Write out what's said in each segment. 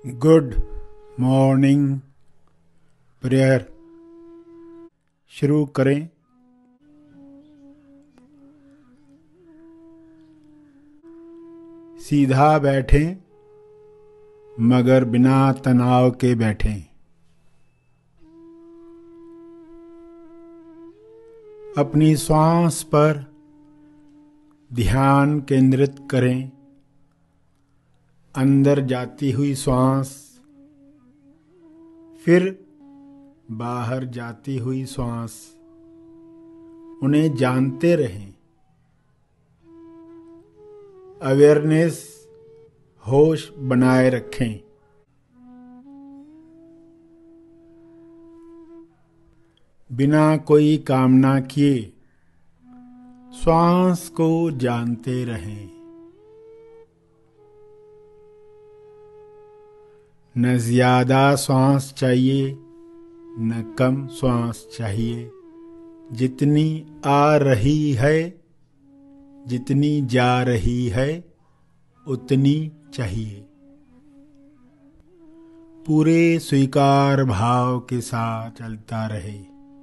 Good morning prayer शुरू करें। सीधा बैठें मगर बिना तनाव के बैठें। अपनी श्वास पर ध्यान केंद्रित करें। अंदर जाती हुई श्वास, फिर बाहर जाती हुई श्वास, उन्हें जानते रहें। अवेयरनेस, होश बनाए रखें। बिना कोई कामना किए श्वास को जानते रहें। न ज्यादा श्वास चाहिए न कम श्वास चाहिए। जितनी आ रही है, जितनी जा रही है, उतनी चाहिए। पूरे स्वीकार भाव के साथ चलता रहे।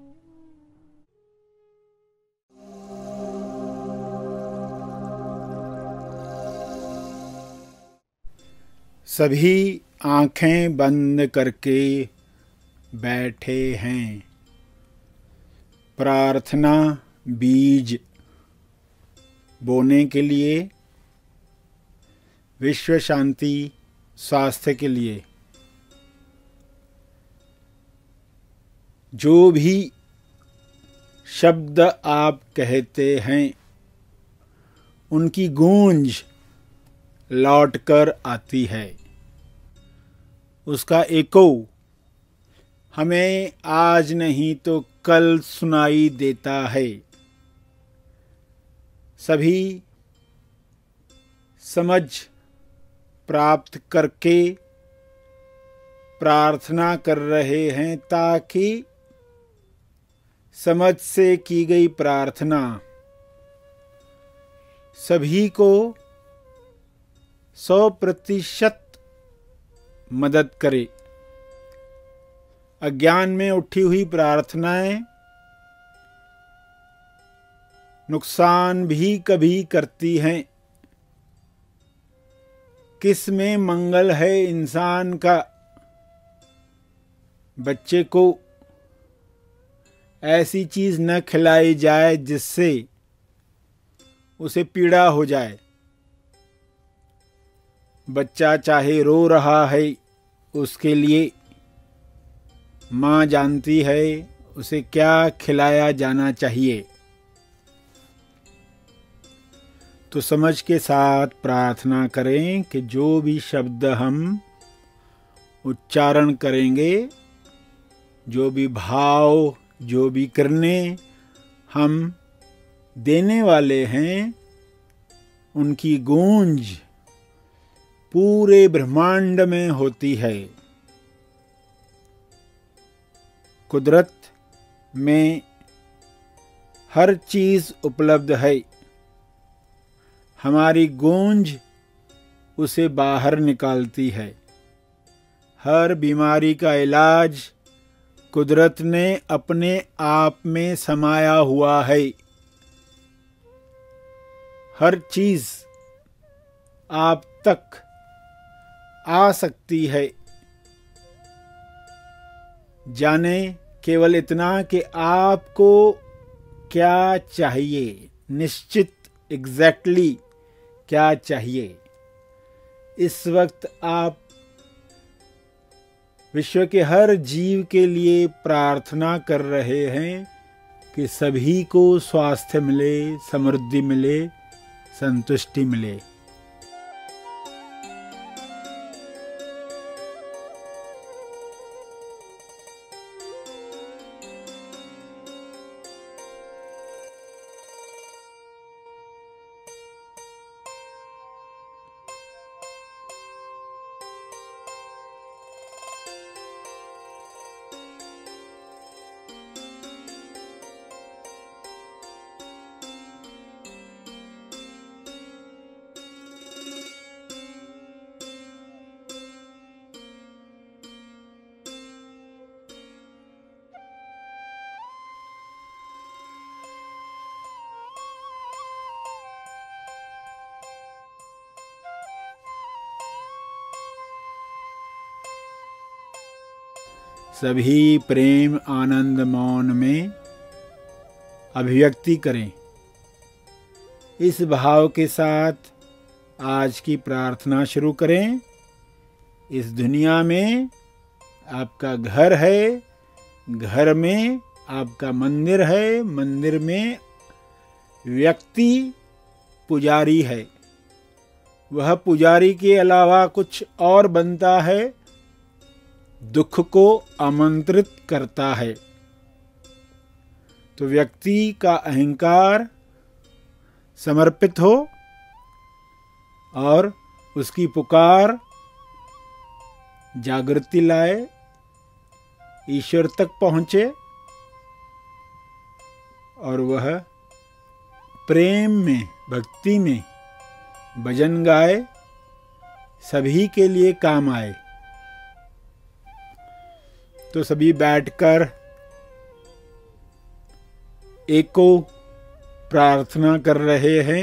सभी आंखें बंद करके बैठे हैं। प्रार्थना बीज बोने के लिए, विश्व शांति, स्वास्थ्य के लिए। जो भी शब्द आप कहते हैं उनकी गूंज लौटकर आती है। उसका एको हमें आज नहीं तो कल सुनाई देता है। सभी समझ प्राप्त करके प्रार्थना कर रहे हैं ताकि समझ से की गई प्रार्थना सभी को 100% मदद करे। अज्ञान में उठी हुई प्रार्थनाएं नुकसान भी कभी करती हैं। किस में मंगल है इंसान का? बच्चे को ऐसी चीज न खिलाई जाए जिससे उसे पीड़ा हो जाए। बच्चा चाहे रो रहा है, उसके लिए माँ जानती है उसे क्या खिलाया जाना चाहिए। तो समझ के साथ प्रार्थना करें कि जो भी शब्द हम उच्चारण करेंगे, जो भी भाव, जो भी करने हम देने वाले हैं, उनकी गूंज पूरे ब्रह्मांड में होती है। कुदरत में हर चीज उपलब्ध है। हमारी गूंज उसे बाहर निकालती है। हर बीमारी का इलाज कुदरत ने अपने आप में समाया हुआ है। हर चीज आप तक आ सकती है। जाने केवल इतना कि आपको क्या चाहिए, निश्चित एग्जैक्टली क्या चाहिए। इस वक्त आप विश्व के हर जीव के लिए प्रार्थना कर रहे हैं कि सभी को स्वास्थ्य मिले, समृद्धि मिले, संतुष्टि मिले। सभी प्रेम आनंद मौन में अभिव्यक्ति करें। इस भाव के साथ आज की प्रार्थना शुरू करें। इस दुनिया में आपका घर है, घर में आपका मंदिर है, मंदिर में व्यक्ति पुजारी है। वह पुजारी के अलावा कुछ और बनता है, दुख को आमंत्रित करता है। तो व्यक्ति का अहंकार समर्पित हो और उसकी पुकार जागृति लाए, ईश्वर तक पहुँचे और वह प्रेम में, भक्ति में भजन गाए, सभी के लिए काम आए। तो सभी बैठकर एको प्रार्थना कर रहे हैं,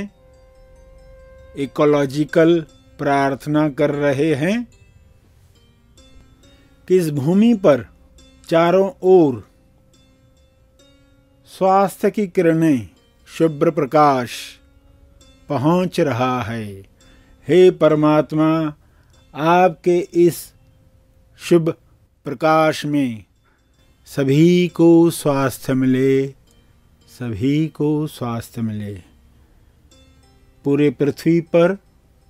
इकोलॉजिकल प्रार्थना कर रहे हैं कि इस भूमि पर चारों ओर स्वास्थ्य की किरणें, शुभ्र प्रकाश पहुंच रहा है। हे परमात्मा, आपके इस शुभ प्रकाश में सभी को स्वास्थ्य मिले, सभी को स्वास्थ्य मिले। पूरे पृथ्वी पर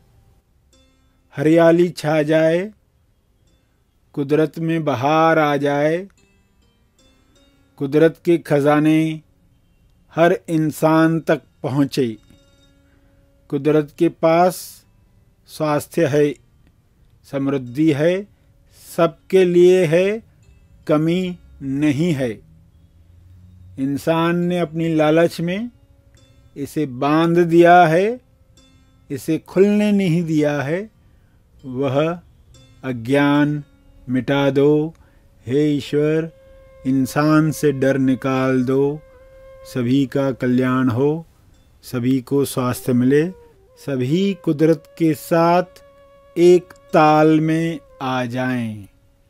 हरियाली छा जाए, कुदरत में बहार आ जाए, कुदरत के खजाने हर इंसान तक पहुँचे। कुदरत के पास स्वास्थ्य है, समृद्धि है, सबके लिए है, कमी नहीं है। इंसान ने अपनी लालच में इसे बांध दिया है, इसे खुलने नहीं दिया है। वह अज्ञान मिटा दो। हे ईश्वर, इंसान से डर निकाल दो, सभी का कल्याण हो, सभी को स्वास्थ्य मिले, सभी कुदरत के साथ एक ताल में आ जाएं।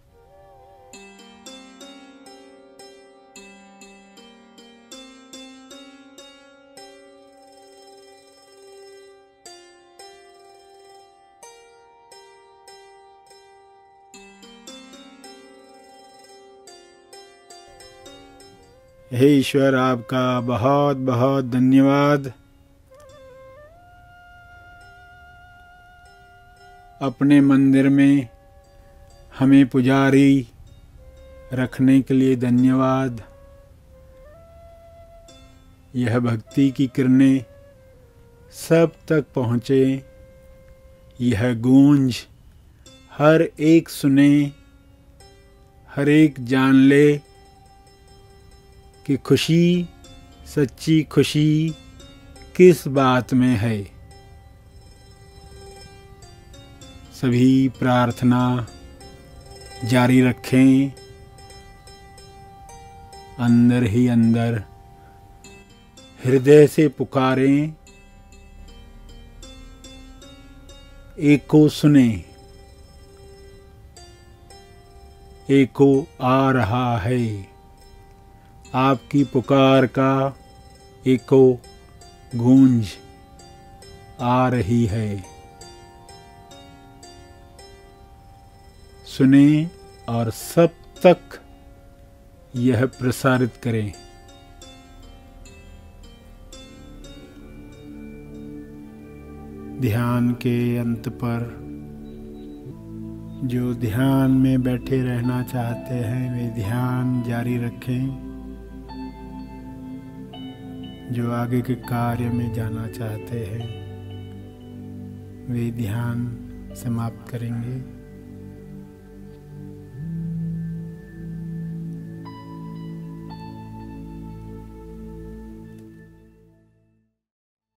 हे ईश्वर, आपका बहुत बहुत धन्यवाद। अपने मंदिर में हमें पुजारी रखने के लिए धन्यवाद। यह भक्ति की किरणें सब तक पहुँचे, यह गूंज हर एक सुने, हर एक जान ले कि खुशी, सच्ची खुशी किस बात में है। सभी प्रार्थना जारी रखें, अंदर ही अंदर हृदय से पुकारें, एको सुने, एको आ रहा है। आपकी पुकार का एको गूंज आ रही है। सुने और सब तक यह प्रसारित करें। ध्यान के अंत पर जो ध्यान में बैठे रहना चाहते हैं वे ध्यान जारी रखें। जो आगे के कार्य में जाना चाहते हैं वे ध्यान समाप्त करेंगे।